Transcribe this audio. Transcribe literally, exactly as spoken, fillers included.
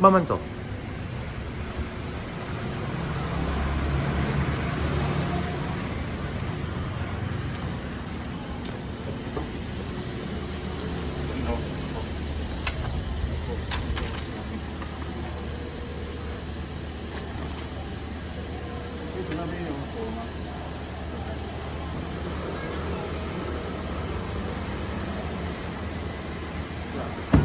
慢慢走。 那边有火吗？是吧？